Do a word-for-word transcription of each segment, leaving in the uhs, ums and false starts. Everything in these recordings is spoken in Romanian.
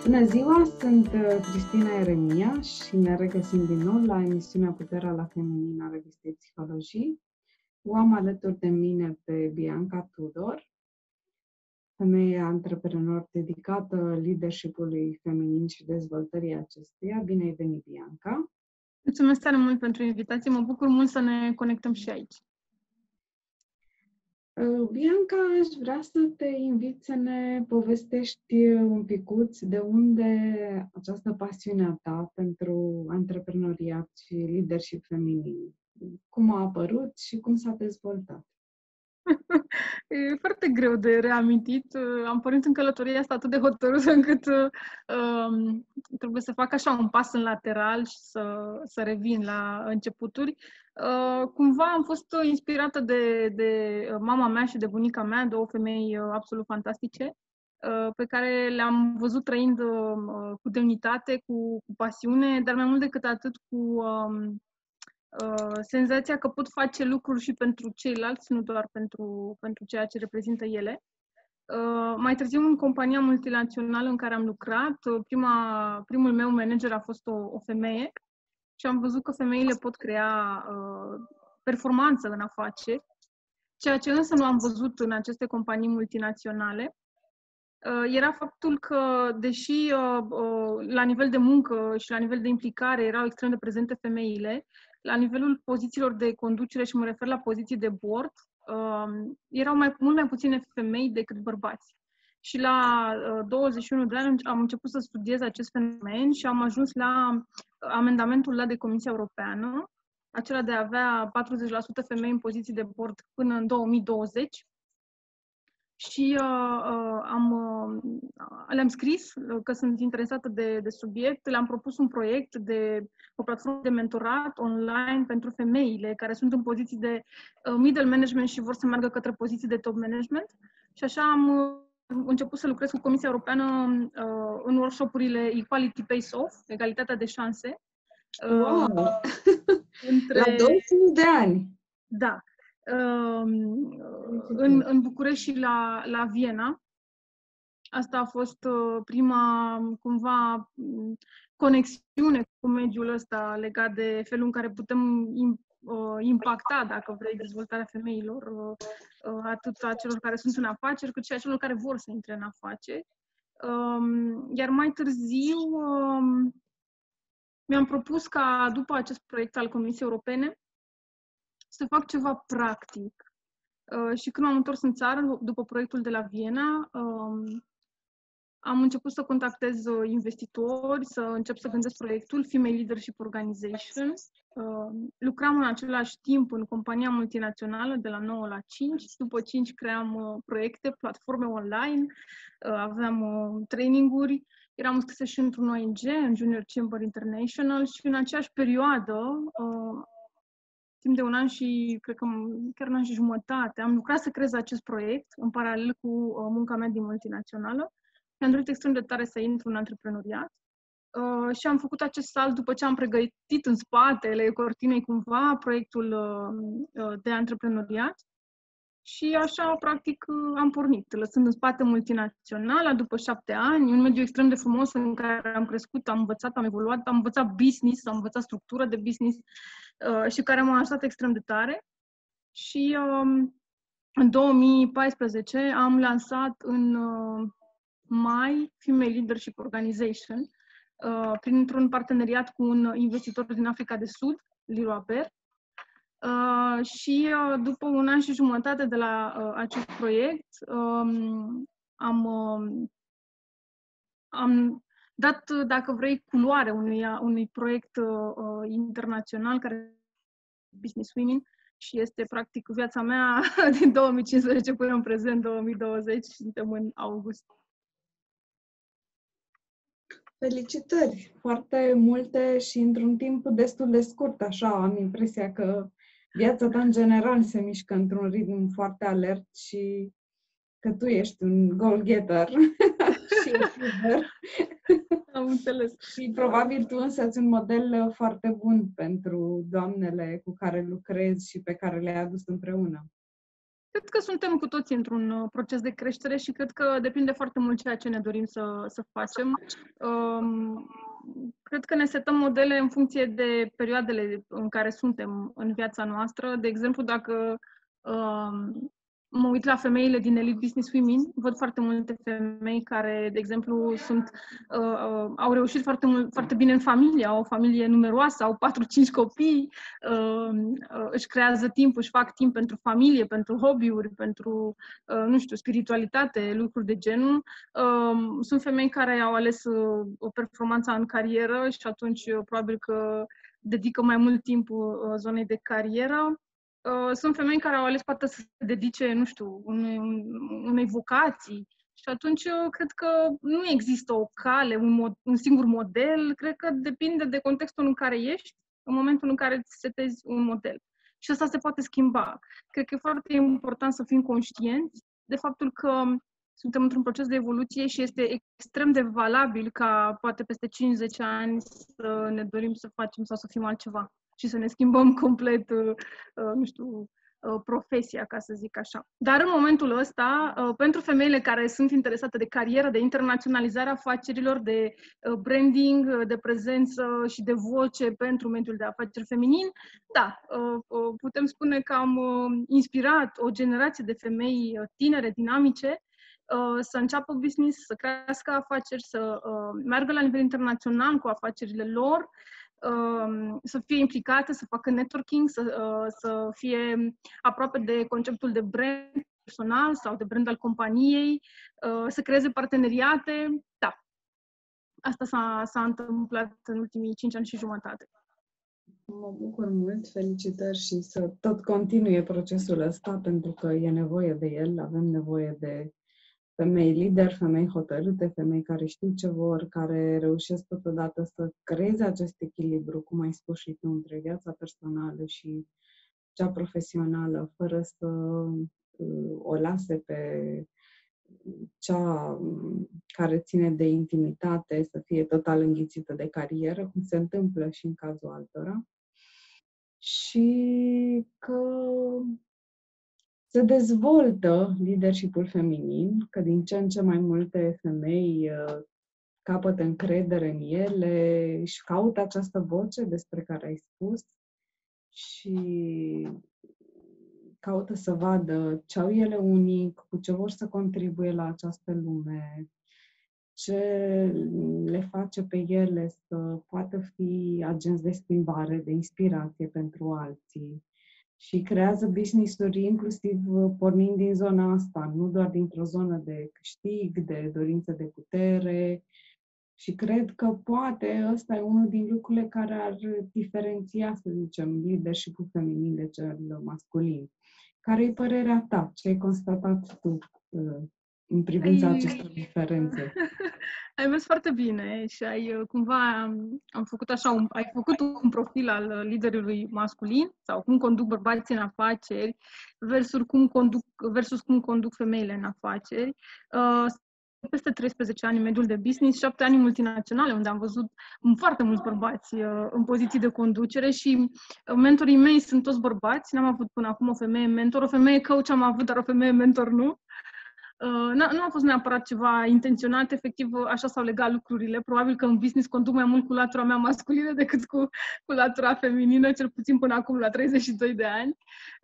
Bună ziua, sunt uh, Cristina Eremia și ne regăsim din nou la emisiunea Puterea la Feminin a revistei Psihologii. O am alături de mine pe Bianca Tudor, femeie antreprenor dedicată leadership-ului feminin și dezvoltării acestuia. Bine ai venit, Bianca! Mulțumesc tare mult pentru invitație, mă bucur mult să ne conectăm și aici. Bianca, aș vrea să te invit să ne povestești un picuț de unde această pasiune a ta pentru antreprenoriat și leadership feminin. Cum a apărut și cum s-a dezvoltat? E foarte greu de reamintit. Am pornit în călătoria asta atât de hotărâtă încât um, trebuie să fac așa un pas în lateral și să, să revin la începuturi. Uh, cumva am fost inspirată de, de mama mea și de bunica mea, două femei absolut fantastice, uh, pe care le-am văzut trăind uh, cu demnitate, cu, cu pasiune, dar mai mult decât atât cu... Um, Uh, senzația că pot face lucruri și pentru ceilalți, nu doar pentru, pentru ceea ce reprezintă ele. Uh, mai târziu, în compania multinațională în care am lucrat, uh, prima, primul meu manager a fost o, o femeie și am văzut că femeile pot crea uh, performanță în afaceri, ceea ce însă nu am văzut în aceste companii multinaționale. Uh, era faptul că, deși uh, uh, la nivel de muncă și la nivel de implicare erau extrem de prezente femeile, la nivelul pozițiilor de conducere, și mă refer la poziții de board, uh, erau mai, mult mai puține femei decât bărbați. Și la uh, douăzeci și unu de ani am început să studiez acest fenomen și am ajuns la amendamentul dat de Comisia Europeană, acela de a avea patruzeci la sută femei în poziții de board până în două mii douăzeci. Și uh, uh, am, uh, le-am scris că sunt interesată de, de subiect, le-am propus un proiect de o platformă de mentorat online pentru femeile care sunt în poziții de uh, middle management și vor să meargă către poziții de top management. Și așa am uh, început să lucrez cu Comisia Europeană uh, în workshop-urile Equality Pays Off, egalitatea de șanse. Uh, wow! între... La douăzeci și unu de ani! Da. În, în București și la, la Viena. Asta a fost prima, cumva, conexiune cu mediul ăsta legat de felul în care putem impacta, dacă vrei, dezvoltarea femeilor, atât a celor care sunt în afaceri, cât și a celor care vor să intre în afaceri. Iar mai târziu mi-am propus ca, după acest proiect al Comisiei Europene, să fac ceva practic. Uh, și când m-am întors în țară, după proiectul de la Viena, um, am început să contactez uh, investitori, să încep să gândesc proiectul Female Leadership Organization. Uh, lucram în același timp în compania multinațională de la nouă la cinci. După cinci cream uh, proiecte, platforme online, uh, aveam uh, traininguri. Eram înscrisă și într-un O N G, în Junior Chamber International, și în aceeași perioadă, uh, timp de un an și, cred că chiar un an și jumătate, am lucrat să creez acest proiect în paralel cu uh, munca mea din multinațională. Mi-am dorit extrem de tare să intru în antreprenoriat uh, și am făcut acest salt după ce am pregătit în spatele cortinei cumva proiectul uh, uh, de antreprenoriat. Și așa, practic, am pornit, lăsând în spate multinaționala după șapte ani, un mediu extrem de frumos în care am crescut, am învățat, am evoluat, am învățat business, am învățat structură de business uh, și care m-a ajutat extrem de tare. Și um, în două mii paisprezece am lansat în uh, mai Female Leadership Organization uh, printr-un parteneriat cu un investitor din Africa de Sud, Leroy. Uh, și uh, după un an și jumătate de la uh, acest proiect um, am, uh, am dat, dacă vrei, culoare unui, unui proiect uh, internațional care Business Women și este practic viața mea din două mii cincisprezece până în prezent, două mii douăzeci, suntem în august. Felicitări! Foarte multe și într-un timp destul de scurt, așa, am impresia că viața ta în general se mișcă într-un ritm foarte alert și că tu ești un goal-getter și achiever. Am înțeles. Și probabil tu însăți un model foarte bun pentru doamnele cu care lucrezi și pe care le-ai adus împreună. Cred că suntem cu toții într-un proces de creștere și cred că depinde foarte mult ceea ce ne dorim să, să facem. Um, cred că ne setăm modele în funcție de perioadele în care suntem în viața noastră. De exemplu, dacă um, mă uit la femeile din Elite Business Women, văd foarte multe femei care, de exemplu, sunt, uh, uh, au reușit foarte, mult, foarte bine în familie, au o familie numeroasă, au patru cinci copii, uh, uh, își creează timp, își fac timp pentru familie, pentru hobby-uri, pentru, uh, nu știu, spiritualitate, lucruri de genul. Uh, sunt femei care au ales uh, o performanță în carieră și atunci uh, probabil că dedică mai mult timp uh, zonei de carieră. Uh, sunt femei care au ales poate să se dedice, nu știu, unei, unei vocații și atunci eu cred că nu există o cale, un, mod, un singur model, cred că depinde de contextul în care ești, în momentul în care îți setezi un model. Și asta se poate schimba. Cred că e foarte important să fim conștienți de faptul că suntem într-un proces de evoluție și este extrem de valabil ca poate peste cinci zece ani să ne dorim să facem sau să fim altceva și să ne schimbăm complet, uh, nu știu, uh, profesia, ca să zic așa. Dar în momentul ăsta, uh, pentru femeile care sunt interesate de carieră, de internaționalizarea afacerilor, de uh, branding, de prezență și de voce pentru mediul de afaceri feminin, da, uh, uh, putem spune că am uh, inspirat o generație de femei uh, tinere, dinamice, uh, să înceapă business, să crească afaceri, să uh, meargă la nivel internațional cu afacerile lor, să fie implicate, să facă networking, să, să fie aproape de conceptul de brand personal sau de brand al companiei, să creeze parteneriate. Da, asta s-a, s-a întâmplat în ultimii cinci ani și jumătate. Mă bucur mult, felicitări și să tot continue procesul ăsta, pentru că e nevoie de el, avem nevoie de femei lideri, femei hotărâte, femei care știu ce vor, care reușesc totodată să creeze acest echilibru, cum ai spus și tu, între viața personală și cea profesională, fără să uh, o lase pe cea care ține de intimitate să fie total înghițită de carieră, cum se întâmplă și în cazul altora. Și că se dezvoltă leadership-ul feminin, că din ce în ce mai multe femei uh, capătă încredere în ele și caută această voce despre care ai spus și caută să vadă ce au ele unic, cu ce vor să contribuie la această lume, ce le face pe ele să poată fi agenți de schimbare, de inspirație pentru alții. Și creează business-uri inclusiv pornind din zona asta, nu doar dintr-o zonă de câștig, de dorință de putere. Și cred că poate ăsta e unul din lucrurile care ar diferenția, să zicem, leadership-ul feminin de cel masculin. Care e părerea ta? Ce ai constatat tu în privința ai... acestor diferențe? Ai mers foarte bine și ai cumva am făcut așa un, ai făcut un profil al liderului masculin sau cum conduc bărbații în afaceri versus cum conduc versus cum conduc femeile în afaceri. Uh, peste treisprezece ani în mediul de business, șapte ani multinaționale, unde am văzut foarte mulți bărbați uh, în poziții de conducere și mentorii mei sunt toți bărbați. N-am avut până acum o femeie mentor, o femeie coach am avut, dar o femeie mentor nu. Uh, nu a fost neapărat ceva intenționat, efectiv așa s-au legat lucrurile. Probabil că în business conduc mai mult cu latura mea masculină decât cu, cu latura feminină, cel puțin până acum la treizeci și doi de ani.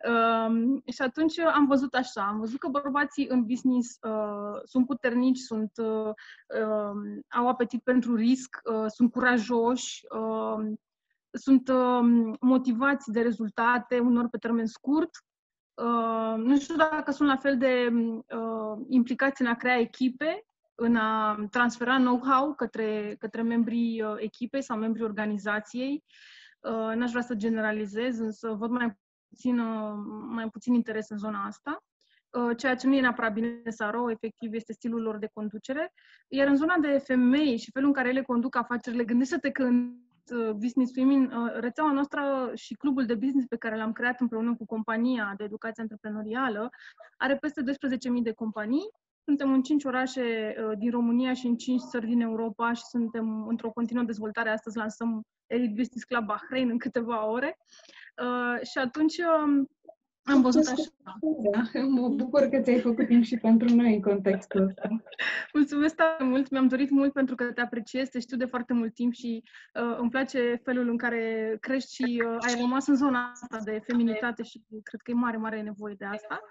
Uh, și atunci am văzut așa, am văzut că bărbații în business uh, sunt puternici, sunt, uh, uh, au apetit pentru risc, uh, sunt curajoși, uh, sunt uh, motivați de rezultate, unor pe termen scurt. Uh, nu știu dacă sunt la fel de uh, implicați în a crea echipe, în a transfera know-how către, către membrii uh, echipei sau membrii organizației. Uh, n-aș vrea să generalizez, însă văd mai puțin, uh, mai puțin interes în zona asta. Uh, ceea ce nu e neapărat bine sau rău, efectiv, este stilul lor de conducere. Iar în zona de femei și felul în care ele conduc afacerile, gândește-te că în Business Women, rețeaua noastră și clubul de business pe care l-am creat împreună cu compania de educație antreprenorială are peste doisprezece mii de companii. Suntem în cinci orașe din România și în cinci țări din Europa și suntem într-o continuă dezvoltare. Astăzi lansăm Elite Business Club Bahrain în câteva ore. Și atunci Am văzut așa. Da, mă bucur că ți-ai făcut timp și pentru noi în contextul ăsta. Mulțumesc tare mult, mi-am dorit mult pentru că te apreciez, te știu de foarte mult timp și uh, îmi place felul în care crești și uh, ai rămas în zona asta de feminitate și cred că e mare, mare nevoie de asta.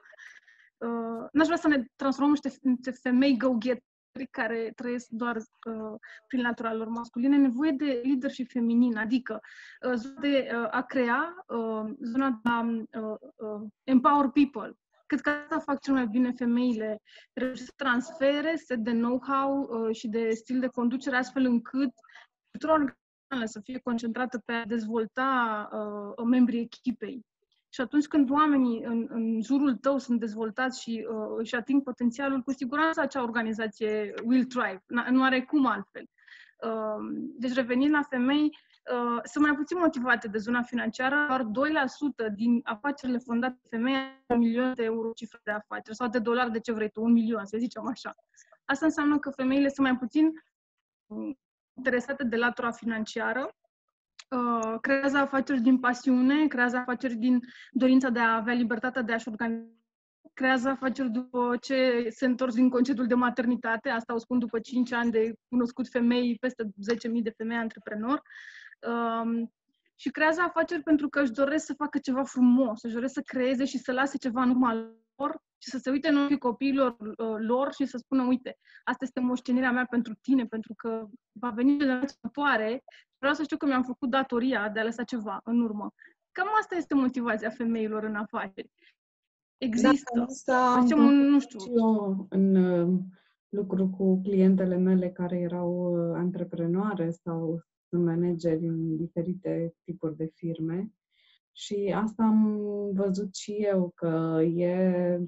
Uh, n-aș vrea să ne transformăm niște femei go-getter care trăiesc doar uh, prin natura lor masculine, nevoie de leadership feminin, adică uh, zona de uh, a crea, uh, zona de a uh, uh, empower people. Cred că asta fac cel mai bine femeile, reușesc să transfere set de know-how uh, și de stil de conducere, astfel încât cultura să fie concentrată pe a dezvolta uh, membrii echipei. Și atunci când oamenii în, în jurul tău sunt dezvoltați și uh, își ating potențialul, cu siguranță acea organizație will thrive. Nu are cum altfel. Uh, deci revenind la femei, uh, sunt mai puțin motivate de zona financiară, doar doi la sută din afacerile fondate de femei au un milion de euro cifră de afaceri sau de dolari, de ce vrei tu, un milion, să zicem așa. Asta înseamnă că femeile sunt mai puțin interesate de latura financiară, Uh, creează afaceri din pasiune, creează afaceri din dorința de a avea libertatea de a-și organiza, creează afaceri după ce se întorc din concediul de maternitate, asta o spun după cinci ani de cunoscut femei, peste zece mii de femei antreprenori, uh, și creează afaceri pentru că își doresc să facă ceva frumos, își doresc să creeze și să lase ceva în urma lor și să se uite în ochii copiilor uh, lor și să spună, uite, asta este moștenirea mea pentru tine, pentru că va veni generația următoare. Vreau să știu că mi-am făcut datoria de a lăsa ceva în urmă. Cam asta este motivația femeilor în afaceri. Există. Da, asta Facem un, nu știu. Și eu în uh, lucru cu clientele mele care erau uh, antreprenoare sau manageri în diferite tipuri de firme. Și asta am văzut și eu, că e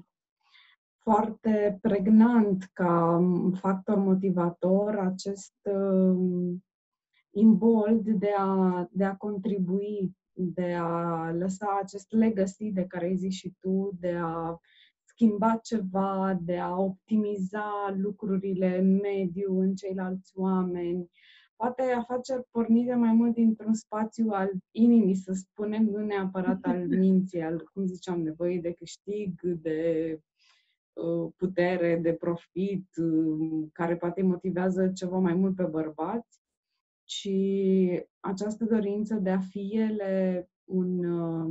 foarte pregnant ca factor motivator acest uh, imbold de a, de a contribui, de a lăsa acest legacy de care ai zis și tu, de a schimba ceva, de a optimiza lucrurile în mediu, în ceilalți oameni. Poate afaceri pornite mai mult dintr-un spațiu al inimii, să spunem, nu neapărat al minții, al, cum ziceam, nevoie de câștig, de uh, putere, de profit, uh, care poate îi motivează ceva mai mult pe bărbați. Și această dorință de a fi ele un,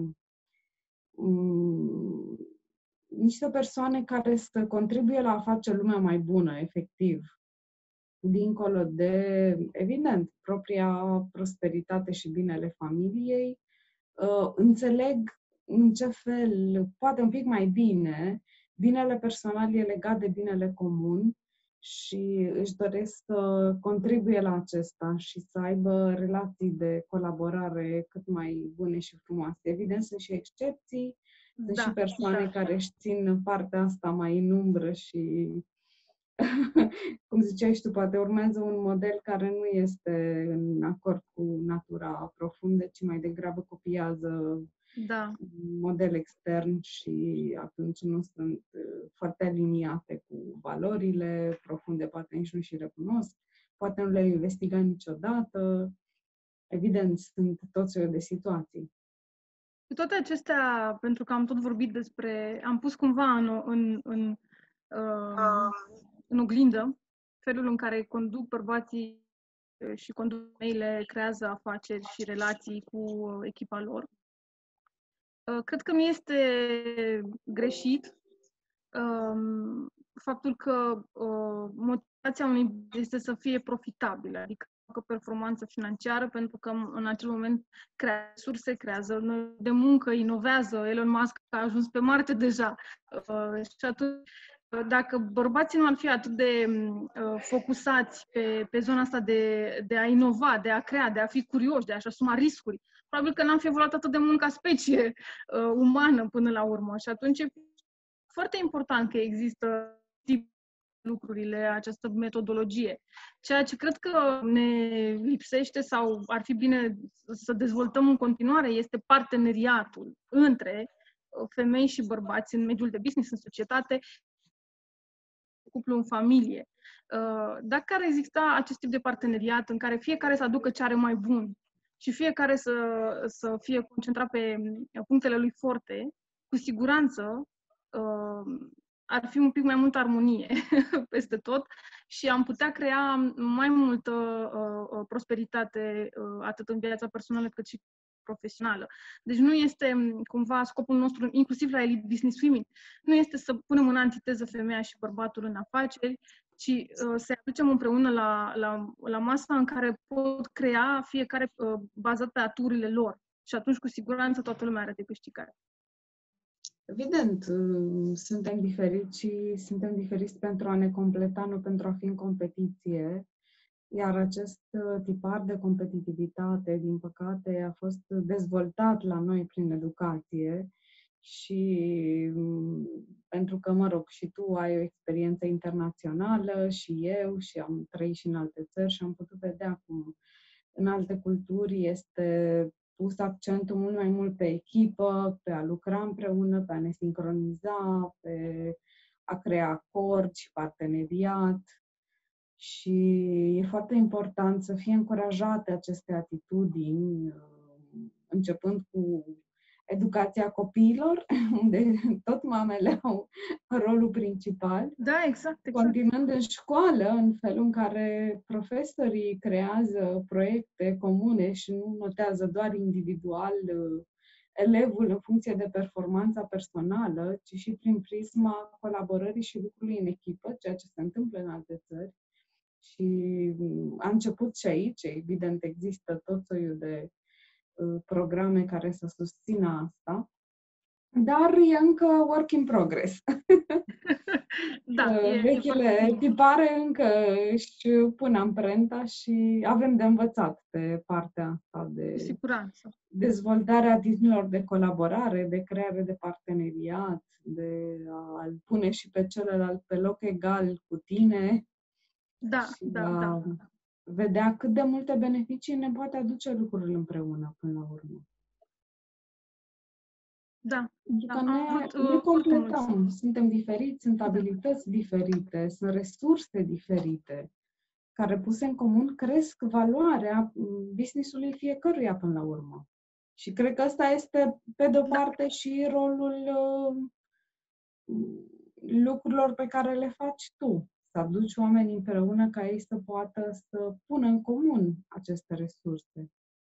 um, niște persoane care să contribuie la a face lumea mai bună, efectiv. Dincolo de, evident, propria prosperitate și binele familiei, uh, înțeleg în ce fel, poate un pic mai bine, binele personal e legat de binele comun și își doresc să contribuie la acesta și să aibă relații de colaborare cât mai bune și frumoase. Evident, sunt și excepții, sunt Da, și persoane da. care își țin partea asta mai în umbră și, cum ziceai și tu, poate urmează un model care nu este în acord cu natura profundă, ci mai degrabă copiază Da. un model extern și atunci nu sunt foarte aliniate cu valorile profunde, poate nici nu și recunosc, poate nu le investiga niciodată. Evident, sunt tot felul de situații. Cu toate acestea, pentru că am tot vorbit despre, am pus cumva în, în, în, uh, în oglindă felul în care conduc bărbații și conduc femeile, creează afaceri și relații cu echipa lor. Uh, cred că mi este greșit um, faptul că uh, motivația unui este să fie profitabilă, adică facă performanță financiară, pentru că în acel moment creează resurse, creează noi de muncă, inovează. Elon Musk a ajuns pe Marte deja. Uh, și atunci, dacă bărbații nu ar fi atât de uh, focusați pe, pe zona asta de, de a inova, de a crea, de a fi curioși, de a-și asuma riscuri, probabil că n-am fi evoluat atât de mult ca specie uh, umană până la urmă. Și atunci e foarte important că există tip lucrurile, această metodologie. Ceea ce cred că ne lipsește sau ar fi bine să dezvoltăm în continuare este parteneriatul între femei și bărbați în mediul de business, în societate, cuplu, în familie. Dacă ar exista acest tip de parteneriat în care fiecare să aducă ce are mai bun și fiecare să, să fie concentrat pe punctele lui forte, cu siguranță uh, ar fi un pic mai multă armonie peste tot și am putea crea mai multă uh, prosperitate uh, atât în viața personală cât și profesională. Deci nu este cumva scopul nostru, inclusiv la Elite Business Women, nu este să punem în antiteză femeia și bărbatul în afaceri, ci uh, să aducem împreună la, la, la masa în care pot crea fiecare uh, bazat pe aturile lor. Și atunci, cu siguranță, toată lumea are de câștigat. Evident, suntem diferiți și suntem diferiți pentru a ne completa, nu pentru a fi în competiție. Iar acest tipar de competitivitate, din păcate, a fost dezvoltat la noi prin educație și pentru că, mă rog, și tu ai o experiență internațională și eu și am trăit și în alte țări și am putut vedea cum în alte culturi este pus accentul mult mai mult pe echipă, pe a lucra împreună, pe a ne sincroniza, pe a crea acord și parteneriat. Și e foarte important să fie încurajate aceste atitudini, începând cu educația copiilor, unde tot mamele au rolul principal. Da, exact, exact. Continuând în școală, în felul în care profesorii creează proiecte comune și nu notează doar individual elevul în funcție de performanța personală, ci și prin prisma colaborării și lucrului în echipă, ceea ce se întâmplă în alte țări. Și a început și aici, evident, există tot soiul de uh, programe care să susțină asta, dar e încă work in progress. Da, e, Vechile e tipare încă își pun amprenta și avem de învățat pe partea asta de siguranță. dezvoltarea atitudinilor de colaborare, de creare de parteneriat, de a-l pune și pe celălalt pe loc egal cu tine. Da, și da, a da. vedea cât de multe beneficii ne poate aduce lucrurile împreună până la urmă. Da. Pentru da. că ne, avut, ne uh, completăm, suntem diferiți, sunt Da. abilități diferite, sunt resurse diferite, care puse în comun cresc valoarea business-ului fiecăruia până la urmă. Și cred că ăsta este, pe de-o parte, și rolul uh, lucrurilor pe care le faci tu. Să aduci oamenii împreună ca ei să poată să pună în comun aceste resurse.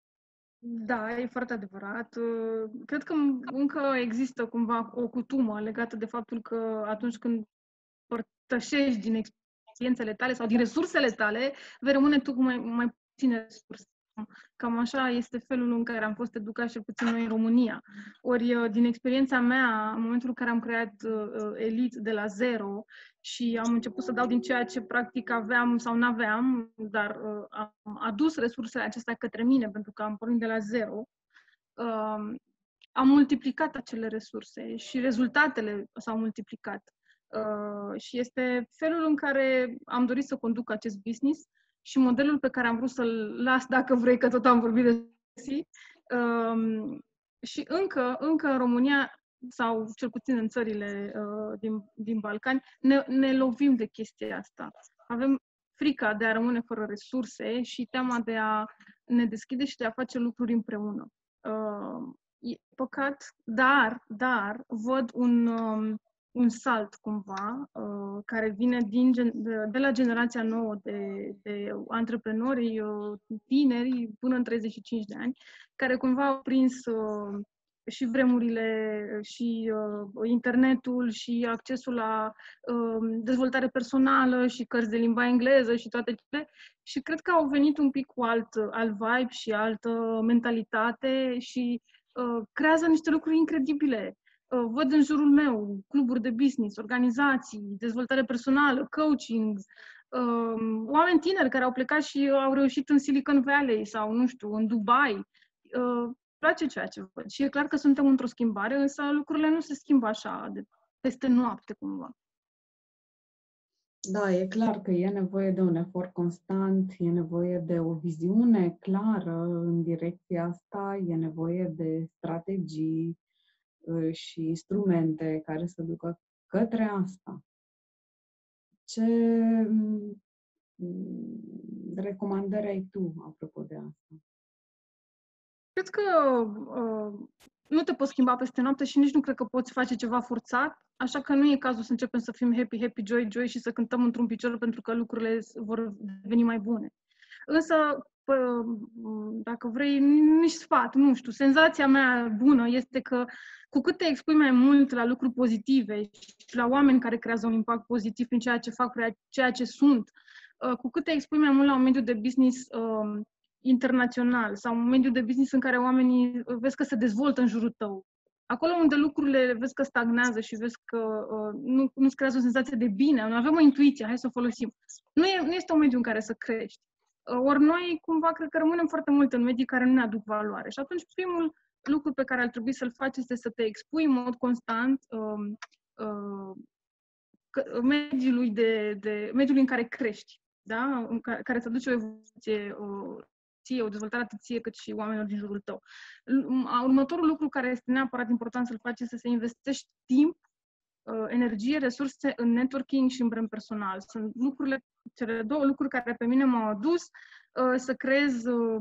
Da, e foarte adevărat. Cred că încă există cumva o cutumă legată de faptul că atunci când părtășești din experiențele tale sau din resursele tale, vei rămâne tu cu mai, mai puține resurse. Cam așa este felul în care am fost educați, cel puțin noi în România. Ori, din experiența mea, în momentul în care am creat uh, Elite de la zero și am început să dau din ceea ce practic aveam sau nu aveam, dar uh, am adus resursele acestea către mine, pentru că am pornit de la zero, uh, am multiplicat acele resurse și rezultatele s-au multiplicat. Uh, și este felul în care am dorit să conduc acest business și modelul pe care am vrut să-l las, dacă vrei, că tot am vorbit de si. Um, și încă, încă în România, sau cel puțin în țările uh, din, din Balcani, ne, ne lovim de chestia asta. Avem frica de a rămâne fără resurse și teama de a ne deschide și de a face lucruri împreună. Uh, e păcat, dar, dar văd un... Um, un salt, cumva, uh, care vine din, de, de la generația nouă de, de antreprenori uh, tineri până în treizeci și cinci de ani, care cumva au prins uh, și vremurile, și uh, internetul, și accesul la uh, dezvoltare personală, și cărți de limba engleză, și toate cele. Și cred că au venit un pic cu alt, alt vibe și altă mentalitate și uh, creează niște lucruri incredibile. Văd în jurul meu cluburi de business, organizații, dezvoltare personală, coaching, um, oameni tineri care au plecat și au reușit în Silicon Valley sau, nu știu, în Dubai. Uh, place ceea ce văd. Și e clar că suntem într-o schimbare, însă lucrurile nu se schimbă așa, de peste noapte, cumva. Da, e clar că e nevoie de un efort constant, e nevoie de o viziune clară în direcția asta, e nevoie de strategii și instrumente care să ducă către asta. Ce recomandări ai tu apropo de asta? Cred că uh, nu te poți schimba peste noapte și nici nu cred că poți face ceva forțat, așa că nu e cazul să începem să fim happy, happy, joy, joy și să cântăm într-un picior pentru că lucrurile vor deveni mai bune. Însă, pă, dacă vrei, nici sfat, nu știu, senzația mea bună este că cu cât te expui mai mult la lucruri pozitive și la oameni care creează un impact pozitiv prin ceea ce fac, ceea ce sunt, cu cât te expui mai mult la un mediu de business um, internațional sau un mediu de business în care oamenii vezi că se dezvoltă în jurul tău, acolo unde lucrurile vezi că stagnează și vezi că uh, nu, nu-ți creează o senzație de bine, noi avem o intuiție, hai să o folosim, nu, e, nu este un mediu în care să crești. Uh, ori noi, cumva, cred că rămânem foarte mult în medii care nu ne aduc valoare. Și atunci, primul lucru pe care ar trebui să-l faci este să te expui în mod constant uh, uh, mediului, de, de, mediului în care crești, da? În care, care să aduce o evoluție, o, ție, o dezvoltare atât ție cât și oamenilor din jurul tău. Următorul lucru care este neapărat important să-l faci este să investești timp, energie, resurse în networking și în brand personal. Sunt lucrurile, cele două lucruri care pe mine m-au adus să creez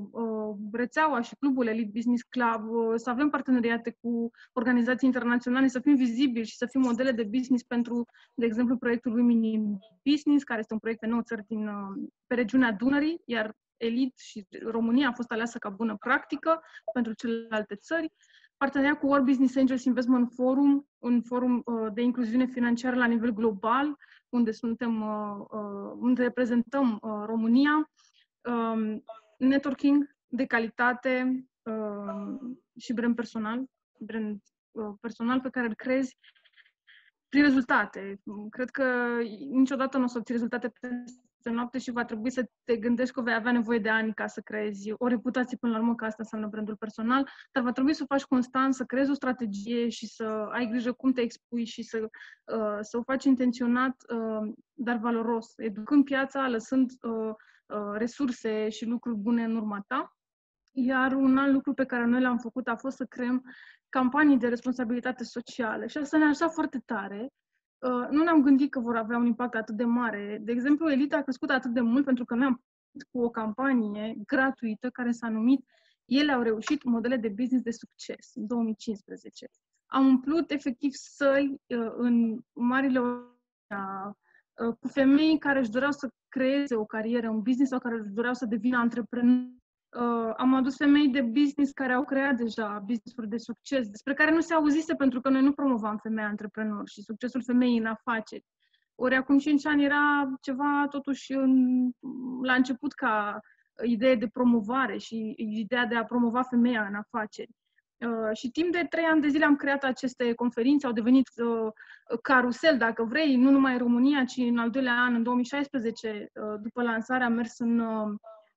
rețeaua și clubul Elite Business Club, să avem parteneriate cu organizații internaționale, să fim vizibili și să fim modele de business pentru, de exemplu, proiectul Women in Business, care este un proiect pe nouă țări din, pe regiunea Dunării, iar Elite și România a fost aleasă ca bună practică pentru celelalte țări. Parteneria cu World Business Angels Investment Forum, un forum uh, de incluziune financiară la nivel global, unde suntem, uh, uh, unde reprezentăm uh, România, um, networking de calitate uh, și brand personal, brand uh, personal pe care îl creezi prin rezultate. Cred că niciodată nu o să obții rezultate peste noapte și va trebui să te gândești că vei avea nevoie de ani ca să creezi o reputație până la urmă, că asta înseamnă brandul personal, dar va trebui să o faci constant, să creezi o strategie și să ai grijă cum te expui și să, uh, să o faci intenționat, uh, dar valoros, educând piața, lăsând uh, uh, resurse și lucruri bune în urma ta. Iar un alt lucru pe care noi l-am făcut a fost să creăm campanii de responsabilitate socială și asta ne-a ajutat foarte tare. Uh, nu ne-am gândit că vor avea un impact atât de mare. De exemplu, Elite a crescut atât de mult pentru că noi am cu o campanie gratuită care s-a numit Ele au reușit, modele de business de succes, în două mii cincisprezece. Am umplut efectiv săli uh, în marile uh, cu femei care își doreau să creeze o carieră în business sau care își doreau să devină antreprenori. Uh, am adus femei de business care au creat deja business-uri de succes, despre care nu se auzise pentru că noi nu promovam femei antreprenori și succesul femeii în afaceri. Ori acum cinci ani era ceva totuși în, la început ca idee de promovare și ideea de a promova femeia în afaceri. Uh, și timp de trei ani de zile am creat aceste conferințe, au devenit uh, carusel, dacă vrei, nu numai în România, ci în al doilea an, în două mii șaisprezece, uh, după lansare, am mers în uh,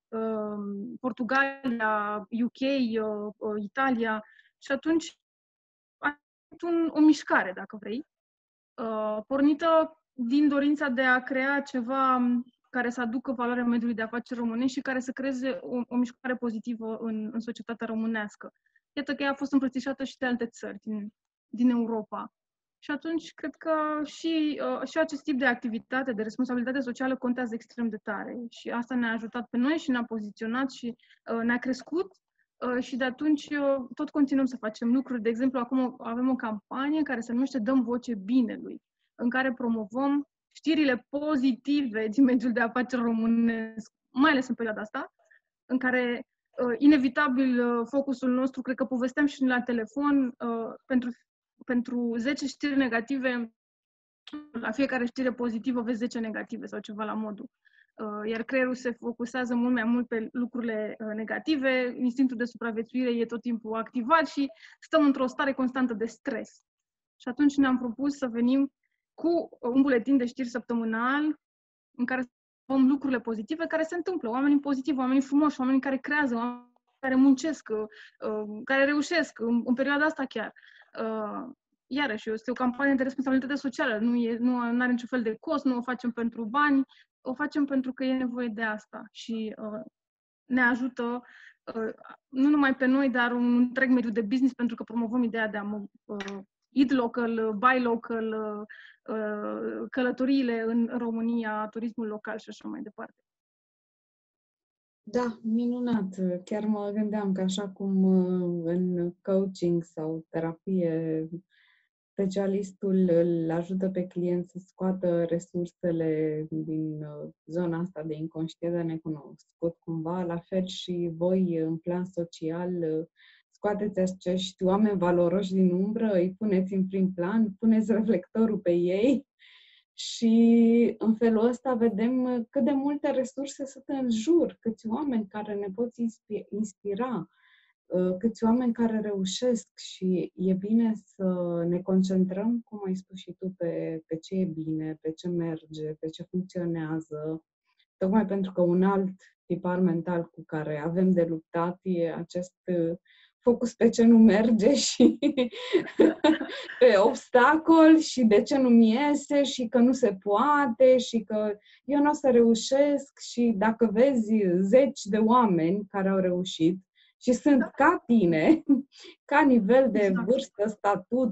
Portugalia, U K, Italia și atunci a fost un, o mișcare, dacă vrei, pornită din dorința de a crea ceva care să aducă valoare mediului de afaceri românești și care să creeze o, o mișcare pozitivă în, în societatea românească. Iată că ea a fost îmbrățișată și de alte țări din, din Europa. Și atunci, cred că și, uh, și acest tip de activitate, de responsabilitate socială, contează extrem de tare. Și asta ne-a ajutat pe noi și ne-a poziționat și uh, ne-a crescut. Uh, și de atunci uh, tot continuăm să facem lucruri. De exemplu, acum avem o campanie care se numește Dăm voce binelui, în care promovăm știrile pozitive din mediul de afaceri românesc, mai ales în perioada asta, în care, uh, inevitabil, uh, focusul nostru, cred că povesteam și la telefon, uh, pentru pentru zece știri negative, la fiecare știre pozitivă vezi zece negative sau ceva la modul. Iar creierul se focusează mult mai mult pe lucrurile negative, instinctul de supraviețuire e tot timpul activat și stăm într-o stare constantă de stres. Și atunci ne-am propus să venim cu un buletin de știri săptămânal în care avem lucrurile pozitive care se întâmplă, oamenii pozitivi, oamenii frumoși, oamenii care creează, oamenii care muncesc, care reușesc în, în perioada asta chiar. Uh, iarăși, este o campanie de responsabilitate socială, nu, e, nu are niciun fel de cost, nu o facem pentru bani, o facem pentru că e nevoie de asta și uh, ne ajută uh, nu numai pe noi, dar un întreg mediu de business, pentru că promovăm ideea de a uh, eat local, buy local, uh, uh, călătoriile în România, turismul local și așa mai departe. Da, minunat. Chiar mă gândeam că așa cum uh, în coaching sau terapie specialistul îl ajută pe client să scoată resursele din uh, zona asta de inconștient de necunoscut cumva, la fel și voi în plan social uh, scoateți acești oameni valoroși din umbră, îi puneți în prim plan, puneți reflectorul pe ei și în felul ăsta vedem cât de multe resurse sunt în jur, câți oameni care ne pot inspira, câți oameni care reușesc și e bine să ne concentrăm, cum ai spus și tu, pe, pe ce e bine, pe ce merge, pe ce funcționează, tocmai pentru că un alt tipar mental cu care avem de luptat e acest focus pe ce nu merge și pe obstacol și de ce nu-mi iese și că nu se poate și că eu nu o să reușesc și dacă vezi zeci de oameni care au reușit și sunt ca tine, ca nivel de vârstă, statut,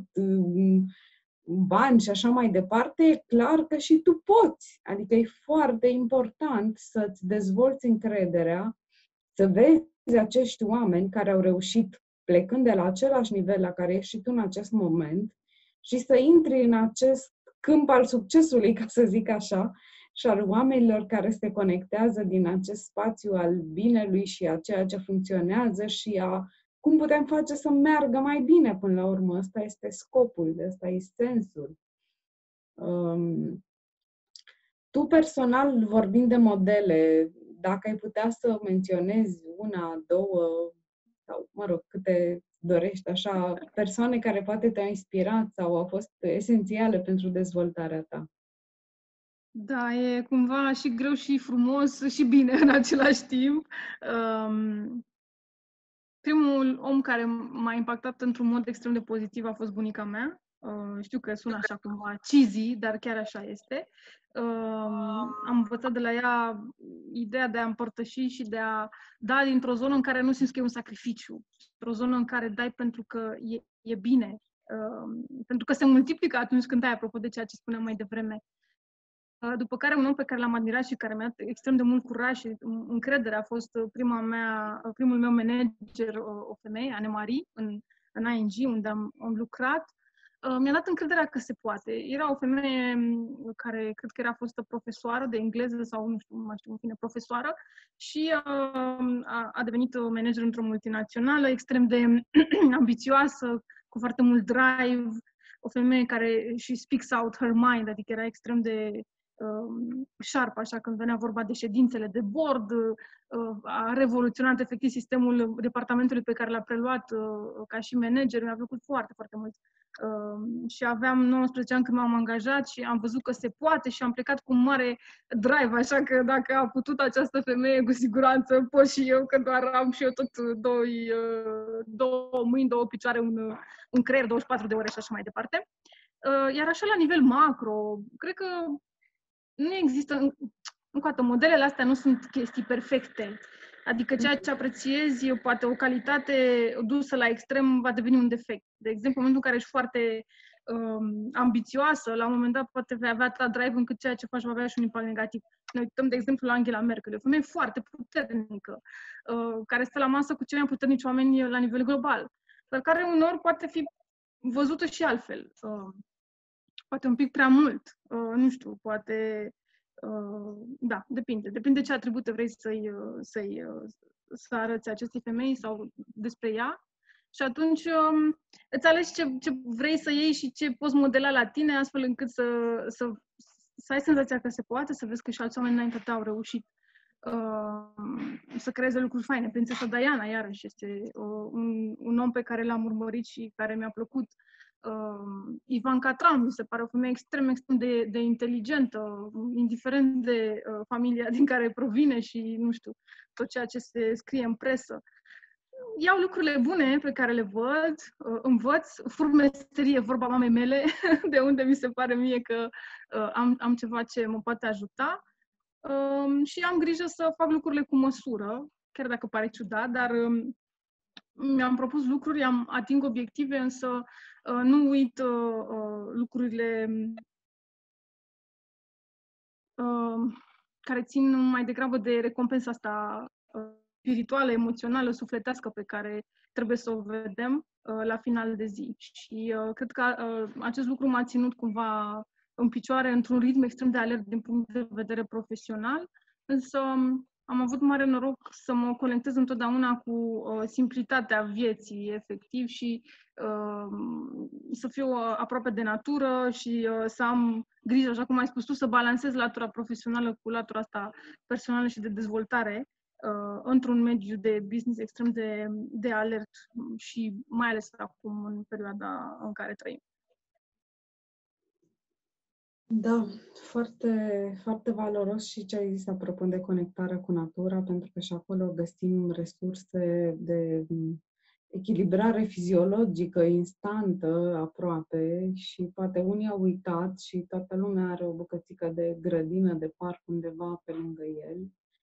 bani și așa mai departe, e clar că și tu poți. Adică e foarte important să-ți dezvolți încrederea, să vezi acești oameni care au reușit plecând de la același nivel la care ești și tu în acest moment și să intri în acest câmp al succesului, ca să zic așa, și al oamenilor care se conectează din acest spațiu al binelui și a ceea ce funcționează și a cum putem face să meargă mai bine până la urmă. Ăsta este scopul, ăsta e sensul. Um, tu personal, vorbind de modele, dacă ai putea să menționezi una, două, sau, mă rog, câte dorești, așa, persoane care poate te-au inspirat sau au fost esențiale pentru dezvoltarea ta. Da, e cumva și greu și frumos și bine în același timp. Um, primul om care m-a impactat într-un mod extrem de pozitiv a fost bunica mea. Uh, știu că sună așa cumva cheesy, dar chiar așa este. Uh, am învățat de la ea ideea de a împărtăși și de a da dintr-o zonă în care nu simți că e un sacrificiu, într-o zonă în care dai pentru că e, e bine, uh, pentru că se multiplică atunci când dai, apropo de ceea ce spuneam mai devreme. După care un om pe care l-am admirat și care mi-a dat extrem de mult curaj și încredere a fost prima mea, primul meu manager, o femeie, Anne-Marie, în, în I N G, unde am, am lucrat. Mi-a dat încrederea că se poate. Era o femeie care cred că era fostă profesoară de engleză sau nu știu, mai știu, în fine, profesoară și a, a devenit manager într-o multinațională extrem de ambițioasă, cu foarte mult drive, o femeie care și speaks out her mind, adică era extrem de uh, sharp, așa, când venea vorba de ședințele de board, uh, a revoluționat efectiv sistemul departamentului pe care l-a preluat uh, ca și manager, mi-a plăcut foarte, foarte mult. Uh, și aveam nouăsprezece ani când m-am angajat și am văzut că se poate și am plecat cu un mare drive, așa că dacă a putut această femeie, cu siguranță pot și eu, că doar am și eu tot doi, uh, două mâini, două picioare, un, un creier, douăzeci și patru de ore și așa mai departe. Uh, iar așa la nivel macro, cred că nu există, încă o dată, modelele astea nu sunt chestii perfecte. Adică ceea ce apreciezi, poate o calitate dusă la extrem, va deveni un defect. De exemplu, în momentul în care ești foarte um, ambițioasă, la un moment dat poate vei avea atât drive încât ceea ce faci va avea și un impact negativ. Ne uităm, de exemplu, la Angela Merkel, o femeie foarte puternică, uh, care stă la masă cu cei mai puternici oameni la nivel global, dar care unor poate fi văzută și altfel. Uh, poate un pic prea mult, uh, nu știu, poate... Uh, da, depinde. Depinde ce atribute vrei să-i, să-i, să arăți acestei femei sau despre ea. Și atunci um, îți alegi ce, ce vrei să iei și ce poți modela la tine, astfel încât să, să, să ai senzația că se poate, să vezi că și alți oameni înainte ta au reușit uh, să creeze lucruri faine. Prințesa Diana, iarăși, este uh, un, un om pe care l-am urmărit și care mi-a plăcut. Uh, Ivanka Trump mi se pare o femeie extrem, extrem de, de inteligentă, indiferent de uh, familia din care provine și, nu știu, tot ceea ce se scrie în presă. Iau lucrurile bune pe care le văd, uh, învăț, furmesterie, vorba mamei mele, de unde mi se pare mie că uh, am, am ceva ce mă poate ajuta uh, și am grijă să fac lucrurile cu măsură, chiar dacă pare ciudat, dar uh, mi-am propus lucruri, am ating obiective, însă uh, nu uit uh, uh, lucrurile uh, care țin mai degrabă de recompensa asta spirituală, emoțională, sufletească pe care trebuie să o vedem la final de zi. Și cred că acest lucru m-a ținut cumva în picioare într-un ritm extrem de alert din punct de vedere profesional, însă am avut mare noroc să mă conectez întotdeauna cu uh, simplitatea vieții, efectiv, și uh, să fiu uh, aproape de natură și uh, să am grijă, așa cum ai spus tu, să balancez latura profesională cu latura asta personală și de dezvoltare uh, într-un mediu de business extrem de, de alert și mai ales acum, în perioada în care trăim. Da, foarte, foarte valoros și ce ai zis apropo de conectarea cu natura, pentru că și acolo găsim resurse de echilibrare fiziologică instantă aproape și poate unii au uitat și toată lumea are o bucățică de grădină, de parc undeva pe lângă el.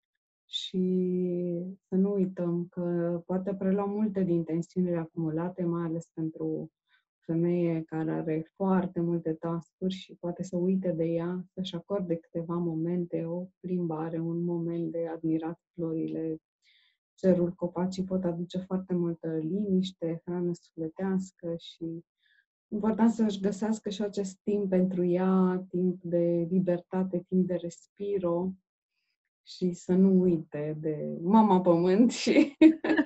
Și să nu uităm că poate prelua multe din tensiunile acumulate, mai ales pentru femeie care are foarte multe task-uri și poate să uite de ea, să-și acorde câteva momente, o plimbare, un moment de admirat florile, cerul, copacii pot aduce foarte multă liniște, hrană sufletească și important să-și găsească și acest timp pentru ea, timp de libertate, timp de respiro și să nu uite de mama pământ și...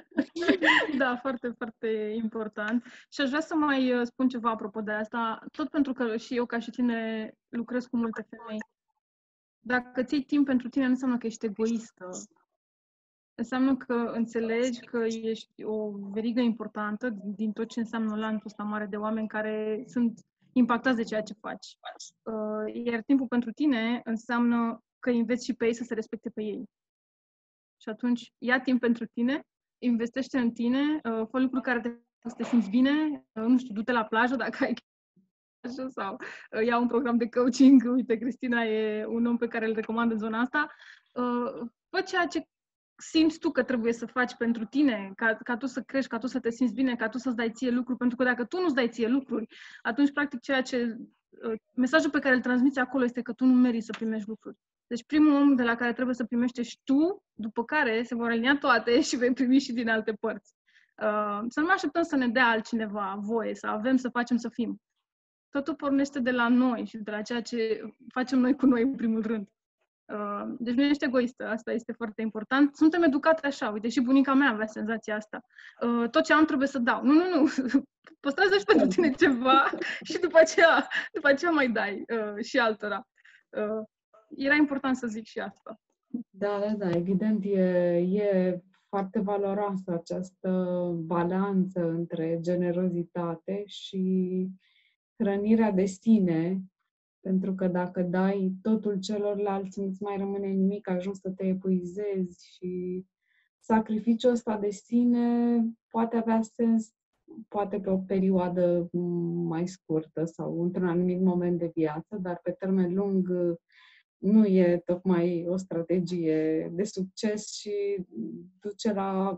Da, foarte, foarte important. Și aș vrea să mai spun ceva apropo de asta, tot pentru că și eu, ca și tine, lucrez cu multe femei. Dacă ți iei timp pentru tine, nu înseamnă că ești egoistă. Înseamnă că înțelegi că ești o verigă importantă din tot ce înseamnă lanțul ăsta mare de oameni care sunt impactați de ceea ce faci. Iar timpul pentru tine înseamnă că înveți și pe ei să se respecte pe ei. Și atunci, ia timp pentru tine, investește în tine, fă lucruri care te fac să te simți bine, nu știu, du-te la plajă dacă ai așa, sau ia un program de coaching. Uite, Cristina e un om pe care îl recomand în zona asta. Fă ceea ce simți tu că trebuie să faci pentru tine, ca, ca tu să crești, ca tu să te simți bine, ca tu să-ți dai ție lucruri, pentru că dacă tu nu-ți dai ție lucruri, atunci, practic, ceea ce mesajul pe care îl transmiți acolo este că tu nu meriți să primești lucruri. Deci primul om de la care trebuie să primești ești tu, după care se vor alinia toate și vei primi și din alte părți. Uh, să nu mai așteptăm să ne dea altcineva voie, să avem, să facem, să fim. Totul pornește de la noi și de la ceea ce facem noi cu noi în primul rând. Uh, deci nu ești egoistă, asta este foarte important. Suntem educate așa, uite, și bunica mea avea senzația asta. Uh, tot ce am trebuie să dau. Nu, nu, nu, păstrează și pentru tine ceva și după aceea, după aceea mai dai uh, și altora. Uh, era important să zic și asta. Da, da, da, evident, e, e foarte valoroasă această balanță între generozitate și hrănirea de sine, pentru că dacă dai totul celorlalți, nu-ți mai rămâne nimic, ajungi să te epuizezi și sacrificiul ăsta de sine poate avea sens, poate pe o perioadă mai scurtă sau într-un anumit moment de viață, dar pe termen lung nu e tocmai o strategie de succes și duce la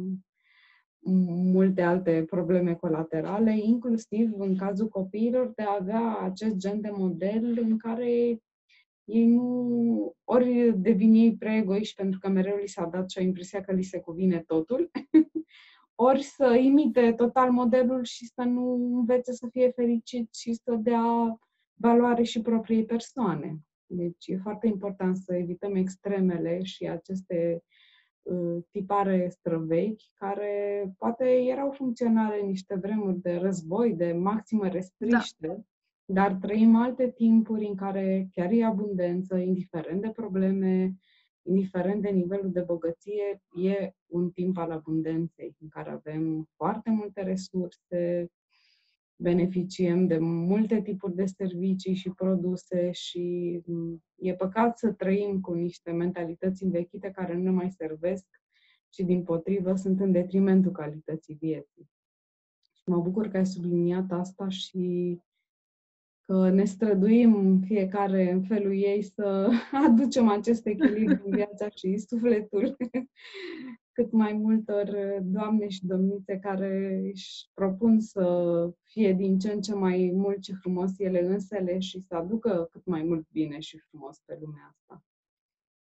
multe alte probleme colaterale, inclusiv în cazul copiilor, de a avea acest gen de model în care ei nu ori devin ei prea egoiști pentru că mereu li s-a dat și o impresia că li se cuvine totul, ori să imite total modelul și să nu învețe să fie fericit și să dea valoare și propriei persoane. Deci e foarte important să evităm extremele și aceste uh, tipare străvechi, care poate erau funcționale în niște vremuri de război, de maximă restriște, da. Dar trăim alte timpuri în care chiar e abundență, indiferent de probleme, indiferent de nivelul de bogăție, e un timp al abundenței, în care avem foarte multe resurse, beneficiem de multe tipuri de servicii și produse și e păcat să trăim cu niște mentalități învechite care nu ne mai servesc și, dimpotrivă, sunt în detrimentul calității vieții. Și mă bucur că ai subliniat asta și că ne străduim fiecare în felul ei să aducem acest echilibru în viața și sufletul cât mai multor doamne și domnițe care își propun să fie din ce în ce mai mult și frumos ele însele și să aducă cât mai mult bine și frumos pe lumea asta.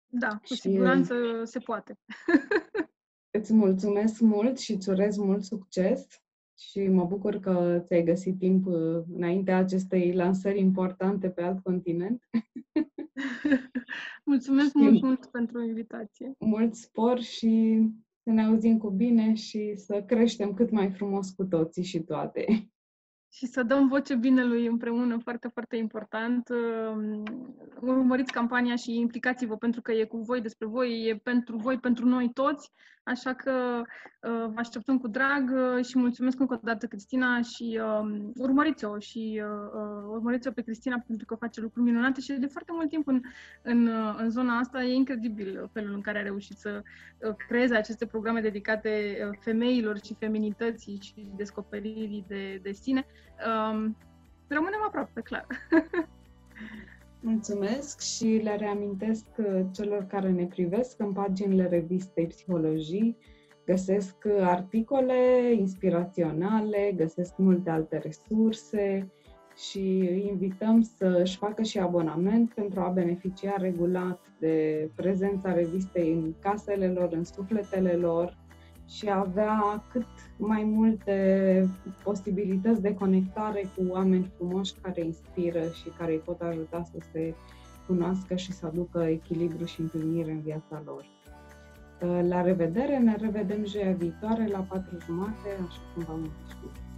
Da, cu Și siguranță se poate. îți mulțumesc mult și îți urez mult succes și mă bucur că ți-ai găsit timp înaintea acestei lansări importante pe alt continent. Mulțumesc și mult, mult pentru invitație. Mult spor și să ne auzim cu bine și să creștem cât mai frumos cu toții și toate. Și să dăm voce binelui împreună, foarte, foarte important. Urmăriți campania și implicați-vă, pentru că e cu voi, despre voi, e pentru voi, pentru noi toți. Așa că vă așteptăm cu drag și mulțumesc încă o dată, Cristina, și uh, urmăriți-o și uh, urmăriți-o pe Cristina pentru că face lucruri minunate și de foarte mult timp în, în, în zona asta. E incredibil felul în care a reușit să creeze aceste programe dedicate femeilor și feminității și descoperirii de, de sine. Um, rămânem aproape, clar. Mulțumesc și le reamintesc celor care ne privesc în paginile revistei Psihologii găsesc articole inspiraționale, găsesc multe alte resurse și invităm să își facă și abonament pentru a beneficia regulat de prezența revistei în casele lor, în sufletele lor și a avea cât mai multe posibilități de conectare cu oameni frumoși care inspiră și care îi pot ajuta să se cunoască și să aducă echilibru și împlinire în viața lor. La revedere! Ne revedem joia viitoare la patru jumate, așa cum v-am spus.